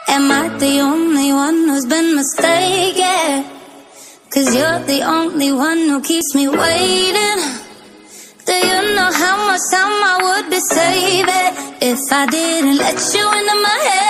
Am I the only one who's been mistaken? 'Cause you're the only one who keeps me waiting. Do you know how much time I would be saving if I didn't let you into my head?